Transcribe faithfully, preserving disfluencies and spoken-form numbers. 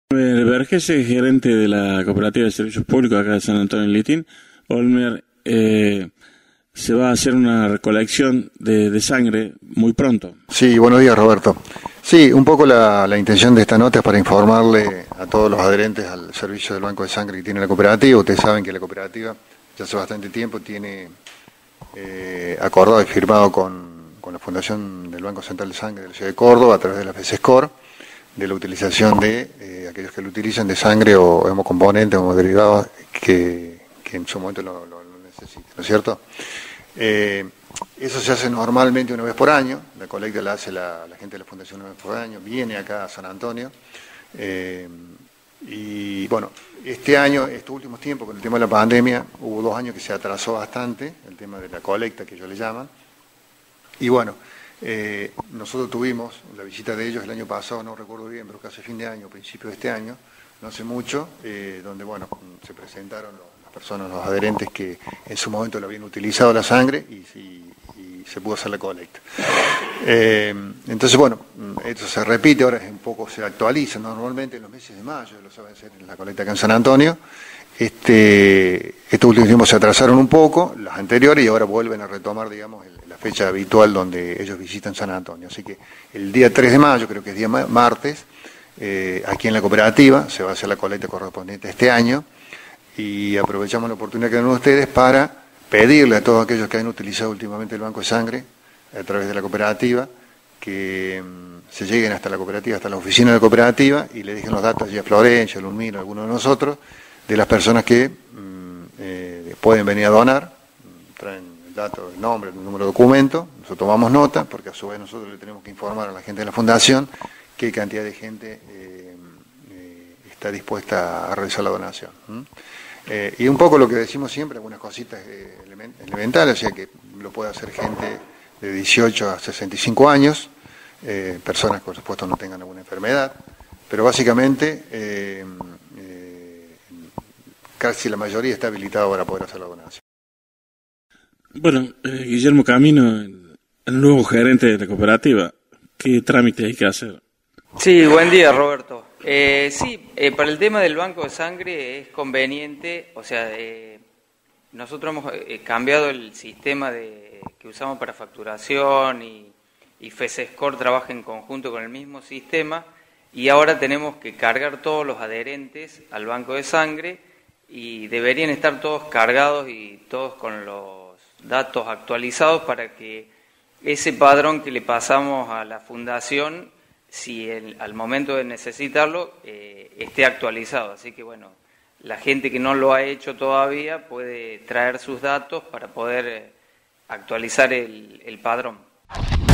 Olmer Vergese, gerente de la Cooperativa de Servicios Públicos acá de San Antonio en Litín. Olmer, eh, se va a hacer una recolección de, de sangre muy pronto. Sí, buenos días, Roberto. Sí, un poco la, la intención de esta nota es para informarle a todos los adherentes al servicio del banco de sangre que tiene la cooperativa. Ustedes saben que la cooperativa ya hace bastante tiempo tiene eh, acordado y firmado con, con la Fundación del Banco Central de Sangre de la Ciudad de Córdoba a través de la FESESCOR, de la utilización de eh, aquellos que lo utilizan de sangre o hemocomponentes o hemoderivados que, que en su momento lo, lo, lo necesiten, ¿no es cierto? Eh, eso se hace normalmente una vez por año, la colecta la hace la, la gente de la Fundación una vez por año, viene acá a San Antonio, eh, y bueno, este año, estos últimos tiempos, con el tema de la pandemia, hubo dos años que se atrasó bastante, el tema de la colecta que ellos le llaman, y bueno, Eh, nosotros tuvimos la visita de ellos el año pasado, no recuerdo bien, pero casi fin de año, principio de este año, no hace mucho, eh, donde bueno, se presentaron los, las personas, los adherentes que en su momento le habían utilizado la sangre y, y, y se pudo hacer la colecta. Eh, entonces bueno, esto se repite, ahora un poco se actualiza, normalmente en los meses de mayo, lo saben hacer en la colecta acá en San Antonio. Este, estos últimos tiempos se atrasaron un poco, las anteriores, y ahora vuelven a retomar, digamos, el, la fecha habitual donde ellos visitan San Antonio. Así que el día tres de mayo, creo que es día martes, eh, aquí en la cooperativa se va a hacer la colecta correspondiente este año, y aprovechamos la oportunidad que dan ustedes para pedirle a todos aquellos que han utilizado últimamente el banco de sangre a través de la cooperativa que um, se lleguen hasta la cooperativa, hasta la oficina de la cooperativa, y le dejen los datos allí a Florencia, a Lulmino, a alguno de nosotros, de las personas que mmm, eh, pueden venir a donar, traen el dato, el nombre, el número de documento, nosotros tomamos nota, porque a su vez nosotros le tenemos que informar a la gente de la Fundación qué cantidad de gente eh, eh, está dispuesta a realizar la donación. ¿Mm? Eh, y un poco lo que decimos siempre, algunas cositas eh, elementales, o sea que lo puede hacer gente de dieciocho a sesenta y cinco años, eh, personas que por supuesto no tengan alguna enfermedad, pero básicamente eh, casi la mayoría está habilitada para poder hacer la donación. Bueno, eh, Guillermo Camino, el nuevo gerente de la cooperativa, ¿qué trámite hay que hacer? Sí, buen día, Roberto. Eh, sí, eh, para el tema del banco de sangre es conveniente, o sea, eh, nosotros hemos eh, cambiado el sistema de, que usamos para facturación y, y FESESCOR trabaja en conjunto con el mismo sistema, y ahora tenemos que cargar todos los adherentes al banco de sangre, y deberían estar todos cargados y todos con los datos actualizados para que ese padrón que le pasamos a la fundación, si el, al momento de necesitarlo, eh, esté actualizado. Así que bueno, la gente que no lo ha hecho todavía puede traer sus datos para poder actualizar el, el padrón.